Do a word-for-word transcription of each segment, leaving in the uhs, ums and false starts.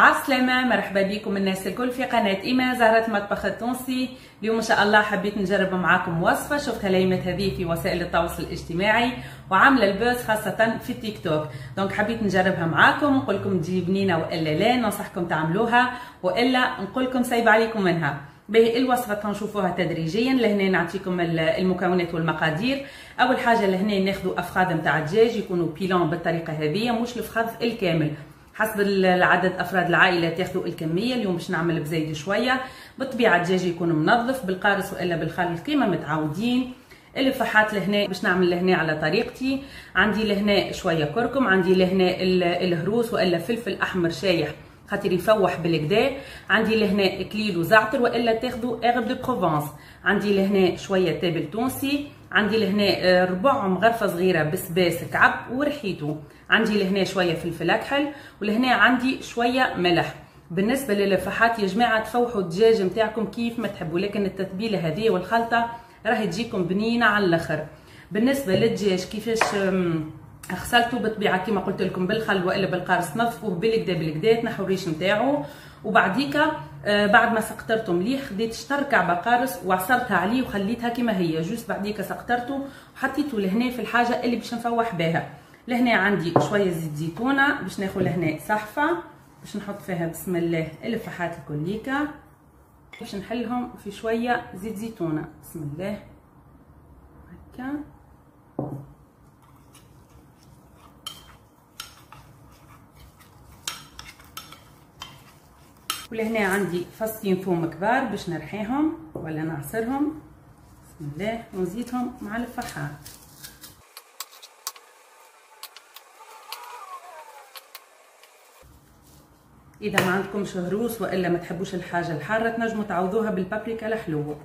عالسلامة، مرحبا بكم الناس الكل في قناة إيمان زهرة المطبخ التونسي. اليوم إن شاء الله حبيت نجرب معاكم وصفة شفتها الأيامات هذه في وسائل التواصل الاجتماعي وعاملة البوز خاصة في التيك توك، دونك حبيت نجربها معاكم ونقول لكم تجي بنينة وإلا لا، ننصحكم تعملوها وإلا نقول لكم سايب عليكم منها. باهي الوصفة تنشوفوها تدريجيا. لهنا نعطيكم المكونات والمقادير. أول حاجة لهنا ناخذوا أفخاذ نتاع الدجاج يكونوا بيلون بالطريقة هذه، مش الفخذ الكامل، حسب العدد افراد العائله تاخذوا الكميه. اليوم باش نعمل بزايد شويه. بالطبيعه الدجاج يكون منظف بالقارص والا بالخل كيما متعودين. الفحات لهنا باش نعمل لهنا على طريقتي. عندي لهنا شويه كركم، عندي لهنا الهروس والا فلفل احمر شايح خاطر يفوح بالكدا، عندي لهنا كليلو زعتر والا تاخذوا اغب دو بروفونس، عندي لهنا شويه تابل تونسي، عندي لهنا ربع مغرفه صغيره بسباس كعب ورحيته، عندي لهنا شويه فلفل اكحل، ولهنا عندي شويه ملح. بالنسبه للفحات يا جماعه تفوحوا الدجاج نتاعكم كيف ما تحبوا، لكن التتبيله هذه والخلطه راهي تجيكم بنينه على الاخر. بالنسبه للدجاج كيفاش غسلته، بالطبيعه كما قلت لكم بالخل والا بالقارص، نظفوه بالكدا بالكدا، تنحوا الريش نتاعو، وبعديكا بعد ما سقطرته مليح خديت شطر كعبه قارص وعصرتها عليه وخليتها كما هي، جوست بعديكا سقطرته وحطيته لهنا في الحاجه اللي باش نفوح بها. لهنا عندي شويه زيت زيتونه باش ناخذ لهنا صحفه باش نحط فيها بسم الله الفحات الكليكا، باش نحلهم في شويه زيت زيتونه بسم الله هكا. ولهنا عندي فصين ثوم كبار باش نرحيهم ولا نعصرهم بسم الله ونزيدهم مع الفحات. اذا ما عندكمش هروس والا ما تحبوش الحاجه الحاره تنجموا تعوضوها بالبابريكا الحلوه.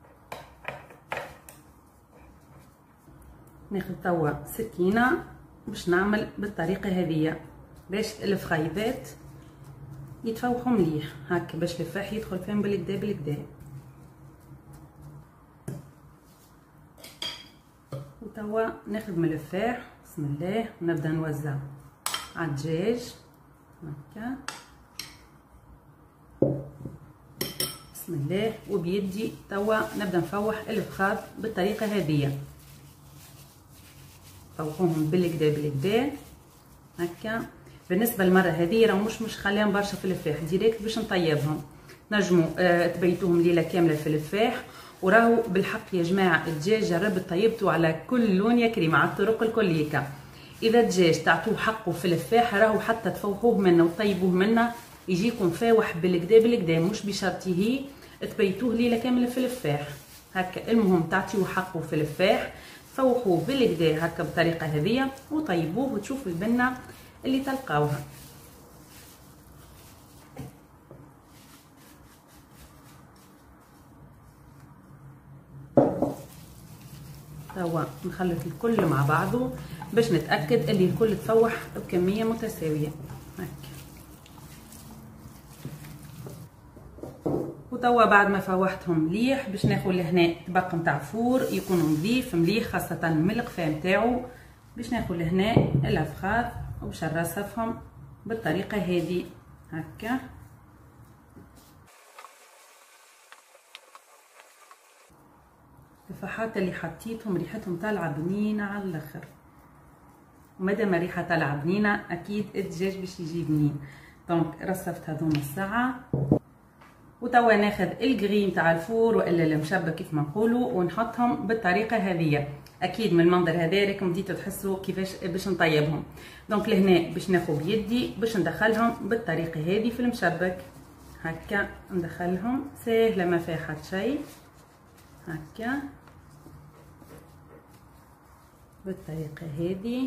ناخذ توا سكينه باش نعمل بالطريقه هذه باش الفخيذات يتفوحوا مليح هكا، باش الفاح يدخل فيهم بالكدا بالكدا. وتوا ناخذ من الفاح بسم الله ونبدا نوزع على الدجاج هكا بسم الله، وبيدي توا نبدا نفوح الفخاذ بالطريقه هذه، فوقوهم بالكدا بالكدا هكا. بالنسبه للمره هذه راه مش مش خليهم برشا في الفاح ديريكت باش نطيبهم، نجموا آه تبيتوهم ليله كامله في الفاح. وراهو بالحق يا جماعه الدجاج جربت طيبته على كل لون يا كريم على الطرق الكليكا. اذا الدجاج تعطوه حقه في الفاح راهو حتى تفوحوه منه وطيبوه منه يجيكم فاوح بالكدا بالكدا، مش بشرطه تبيتوه ليله كامله في الفاح هكا. المهم تعطيوه حقه في الفاح، فوحوه بالكدا هكا بالطريقه هذه وطيبوه وتشوفوا البنه اللي تلقاوها. توا نخلط الكل مع بعضه باش نتاكد اللي الكل تفوح بكميه متساويه هكا. وتوا بعد ما فوحتهم مليح باش ناخذ لهنا طبق نتاع فور يكون نظيف مليح خاصه من القفا نتاعو، باش ناخذ لهنا الافخاذ وباش نرصفهم بالطريقه هذه هكا. الفحات اللي حطيتهم ريحتهم طالعه بنينه على الاخر، ومادام ريحه طالعه بنينه اكيد الدجاج باش يجي بنين. دونك رصفت هذوما الساعه. وتوا ناخذ الكري نتاع الفور والا المشبك كيف ما نقولوا ونحطهم بالطريقه هذه. اكيد من المنظر هذا راكم بديتوا تحسوا كيفاش باش نطيبهم. دونك لهنا باش ناخذ بيدي باش ندخلهم بالطريقه هذه في المشبك هكا، ندخلهم ساهله ما فيها حتى شيء هكا بالطريقه هذه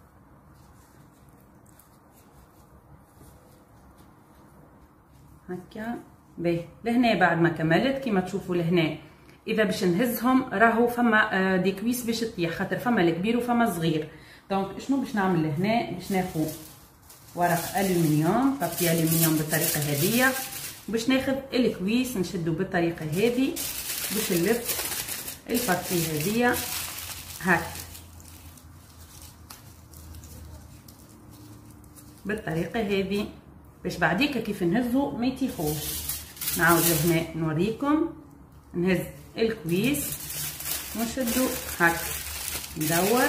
هكا. باهي لهنا بعد ما كملت كيما تشوفوا لهنا اذا باش نهزهم راهو فما دي كويس باش تطيح خاطر فما الكبير وفما الصغير. دونك شنو باش نعمل لهنا، باش ناخذ ورق الومنيوم بابي الومنيوم بالطريقه هذه، باش ناخذ الكويس نشدو بالطريقه هذه باش نلف البابي هذه هكا بالطريقه هذه باش بعديك كيف نهزو ما يطيحوش. نعاود هنا نوريكم، نهز الكويس ونشدو هكا، ندور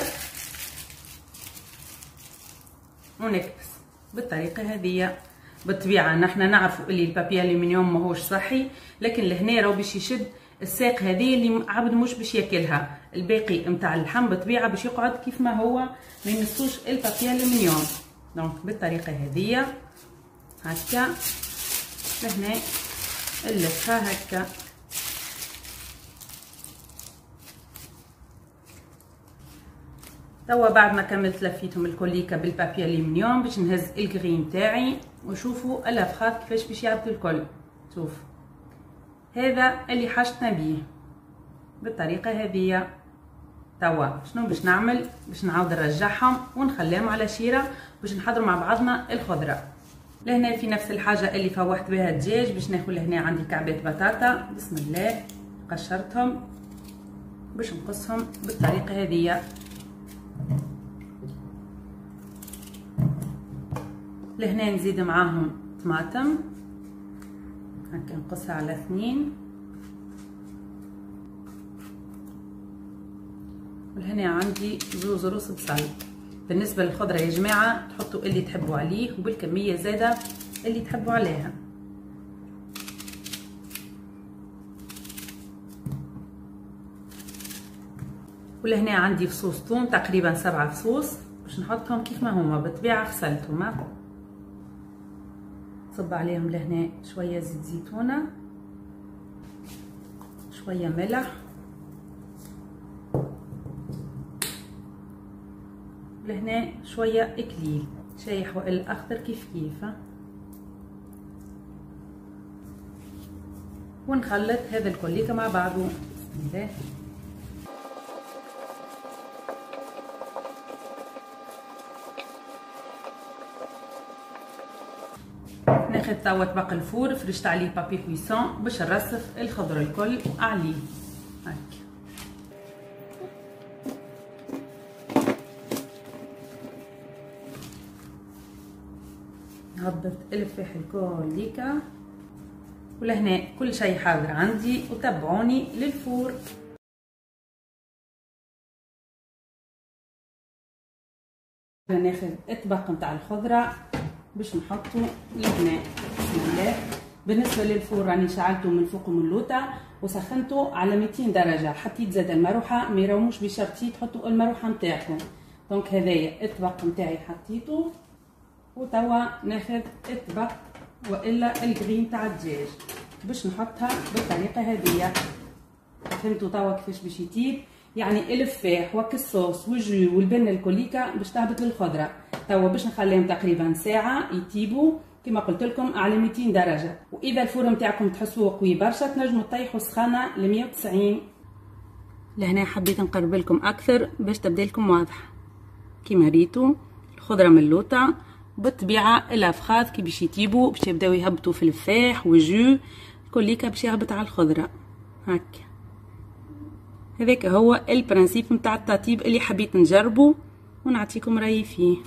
ونكبس بالطريقه هذه. بالطبيعه نحنا نعرفوا اللي البابي الومنيوم ماهوش صحي، لكن لهنا راهو باش يشد الساق هذه اللي عبد مش باش ياكلها، الباقي نتاع اللحم بالطبيعه باش يقعد كيف ما هو، ما يمسوش البابي الومنيوم. دونك بالطريقه هذه هكا لهنا نلفها هكا. توا بعد ما كملت لفيتهم الكوليكا بالبابي الومنيوم باش نهز الكريم تاعي وشوفوا الافخاذ كيفاش باش يعبدوا الكل. شوف هذا اللي حاجتنا بيه بالطريقه هذه. توا شنو باش نعمل؟ باش نعاود نرجعهم ونخليهم على شيره باش نحضروا مع بعضنا الخضره. لهنا في نفس الحاجه اللي فوحت بها الدجاج باش ناخذ لهنا عندي كعبات بطاطا، بسم الله قشرتهم باش نقصهم بالطريقه هذه. لهنا نزيد معاهم طماطم هكا نقصها على اثنين، ولهنا عندي زوز روس بصل. بالنسبه للخضره يا جماعه تحطوا اللي تحبوا عليه وبالكميه زاده اللي تحبوا عليها. ولهنا عندي فصوص ثوم تقريبا سبعة فصوص باش نحطهم كيف ما هما، بالطبيعه غسلتهم. صب عليهم لهنا شويه زيت زيتونه، شويه ملح، لهنا شويه اكليل شايح والا اخضر كيف كيف، ونخلط هذا الكليكه مع بعضه. بسم الله. ناخذ توا طبق الفور فرشت عليه بابي كويسون باش نرصف الخضره الكل عليه هكا. هبط الفاح الكل ليكا، ولهنا كل شيء حاضر عندي، وتبعوني للفور. ناخذ الطبق نتاع الخضره باش نحطو لهنا. بسم الله. بالنسبه للفور راني شعلته من فوق من اللوطه وسخنته على مئتين درجه، حطيت زاد المروحه، ما يراوموش بشرطي تحطوا المروحه نتاعكم. دونك هذايا الطبق نتاعي حطيته، وتوا ناخذ الطبق والا الكريم تاع الدجاج باش نحطها بالطريقه هذه. فهمتوا توا كيفاش باش يطيب؟ يعني الفاح وكالصوص والجو والبن الكوليكا باش تهبط للخضره. توا باش نخليهم تقريبا ساعه يطيبوا كما قلت لكم على مئتين درجه، واذا الفرن نتاعكم تحسوه قوي برشا تنجموا تطيحوا سخانه ل مئة وتسعين. لهنا حبيت نقرب لكم اكثر باش تبدا لكم واضحه. كيما ريتوا الخضره ملوطه، بالطبيعه الافخاذ كي باش يطيبوا باش يبداو يهبطوا في الفاح والجو الكوليكا باش يهبط على الخضره هكا. هذاك هو البرانسيب نتاع التطيب اللي حبيت نجربه ونعطيكم رايي فيه.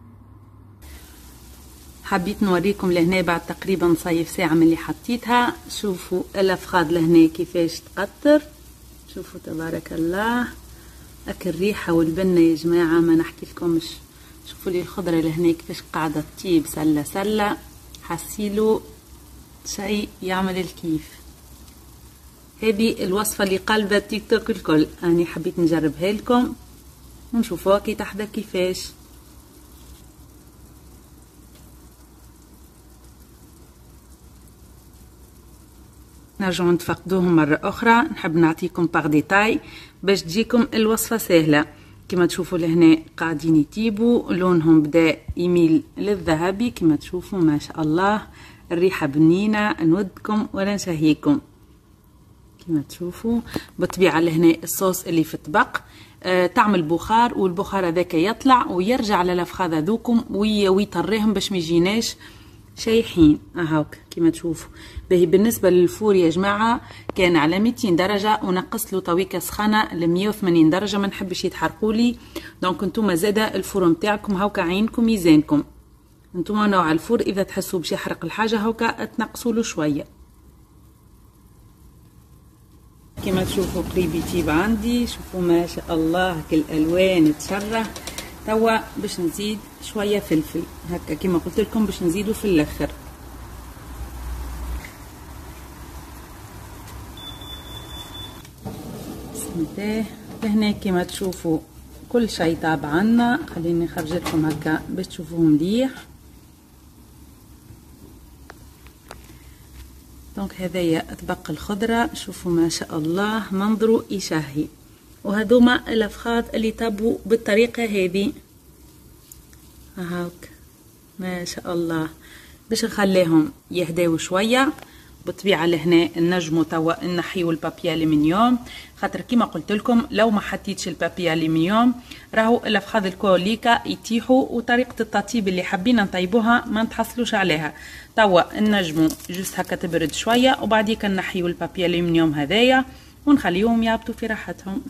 حبيت نوريكم لهنا بعد تقريبا نصيف ساعه من اللي حطيتها. شوفوا الافخاذ لهنا كيفاش تقطر، شوفوا تبارك الله. اك الريحه والبنه يا جماعه ما نحكي لكمش. شوفوا لي الخضره لهنا كيفاش قاعده تطيب سله سله، حسيلو شيء يعمل الكيف. هذه الوصفه اللي قلبت تيك توك الكل، اني حبيت نجربها لكم ونشوفوها كي تحضر كيفاش. نرجعوا نتفقدوهم مرة أخرى. نحب نعطيكم باغ ديتاي باش تجيكم الوصفة سهلة. كما تشوفوا لهنا قاعدين يطيبوا، لونهم بدا يميل للذهبي كما تشوفوا ما شاء الله. الريحة بنينة، نودكم ولا نشهيكم كما تشوفوا. بالطبيعة لهنا الصوص اللي في الطبق آه تعمل بخار، والبخار هذاك يطلع ويرجع للافخاذ هذوكم ويطريهم باش ما يجيناش شايحين. اهاك كما تشوفوا. باهي بالنسبه للفور يا جماعه كان على مئتين درجه ونقص له طويكه سخانه ل مئة وثمانين درجه، ما نحبش يتحرقوا لي. دونك انتم زاده الفور نتاعكم هاكا عينكم ميزانكم. انتوما نوع الفور اذا تحسوا باش يحرق الحاجه هكا تنقصوا له شويه. كما تشوفوا قريب يطيب عندي. شوفوا ما شاء الله هاك الالوان تشرح. توا باش نزيد شويه فلفل هكا كما قلت لكم باش نزيدوا في الاخر. بسم الله. لهنا كما تشوفوا كل شيء طاب عنا. خليني نخرج لكم هكا باش تشوفوه مليح. دونك هذايا طبق الخضره. شوفوا ما شاء الله منظره يشهي. وهذوما الافخاذ اللي طابوا بالطريقه هذه هاك ما شاء الله. باش نخليهم يهداو شويه. بالطبيعه لهنا نجموا توا نحيو البابي الومنيوم خاطر كيما قلت لكم لو ما حطيتش البابي الومنيوم راهو الافخاذ الكوليكا يتيحوا وطريقه التطيب اللي حبينا نطيبوها ما نتحصلوش عليها. توا نجموا جوست هكا تبرد شويه وبعديك نحيو البابي الومنيوم هذايا ونخليهم يهبطوا في راحتهم.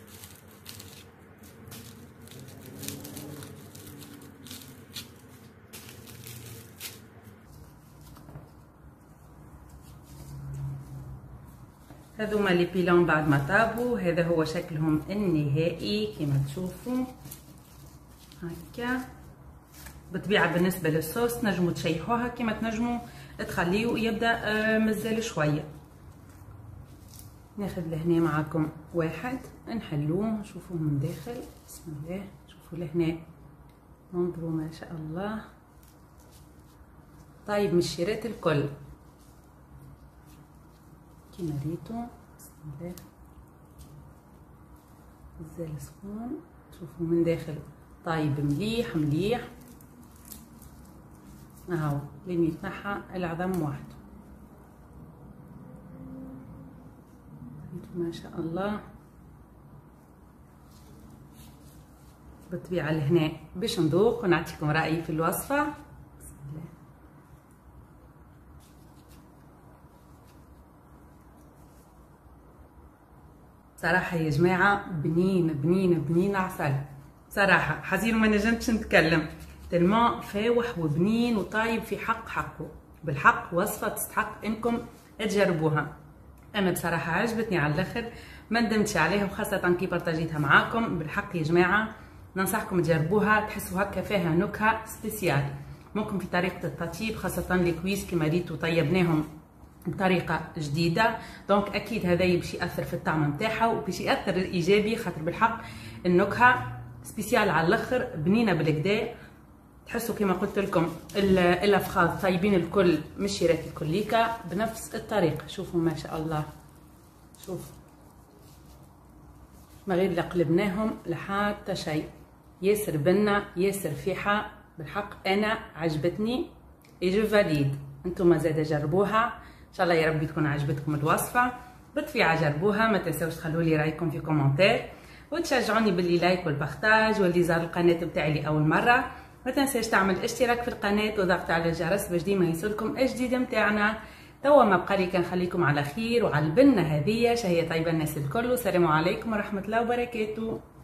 هذوما لي بيلون بعد ما طابوا. هذا هو شكلهم النهائي كما تشوفوا هكا. بالطبيعه بالنسبه للصوص تنجموا تشيحوها كما تنجموا تخليوه يبدا مزال شويه. ناخذ لهنا معكم واحد نحلوه. شوفوه من داخل. بسم الله. شوفوا لهنا انظروا ما شاء الله طيب من الشيرات الكل كيما ريتو. بسم الله. مازال سخون. شوفوا من داخل طايب مليح مليح. اهو لين يتنحى العظم وحده. ما شاء الله. بالطبيعه لهنا باش نذوق ونعطيكم رايي في الوصفه. بسم الله. صراحه يا جماعه بنين بنين بنين عسل. صراحه حزين ما نجمتش نتكلم تلما فاوح وبنين وطايب في حق حقه. بالحق وصفه تستحق انكم تجربوها. انا بصراحه عجبتني على الاخر ما ندمتش عليها وخاصه كي بارطاجيتها معاكم. بالحق يا جماعه ننصحكم تجربوها. تحسوا هكا فيها نكهه سبيسيال. ممكن في طريقه التطيب خاصه لي كويس كما ريتو طيبناهم بطريقه جديده. دونك اكيد هذا باش ياثر في الطعم نتاعها وباش ياثر الايجابي خاطر بالحق النكهه سبيسيال على الاخر بنينه بالكدا. تحسوا كما قلت لكم الافخاذ طيبين الكل مش شيرات الكليكا بنفس الطريقه. شوفوا ما شاء الله. شوفوا ما غير لقلبناهم لحتى شيء. ياسر بنه ياسر فيحه. بالحق انا عجبتني اي جو فاليد. انتم زاده جربوها ان شاء الله يا ربي تكون عجبتكم الوصفه. بالطبيعه جربوها. ما تنساوش تخلوا لي رايكم في كومنتات وتشجعوني باللي لايك والبارتاج. واللي زار القناه بتاعي لاول مره ما تنساش تعمل اشتراك في القناه وضغط على الجرس باش ديما يوصلكم الجديد نتاعنا. توا ما بقى لي كنخليكم على خير وعلى البنه هذه شهيه طيبه الناس الكل. والسلام عليكم ورحمه الله وبركاته.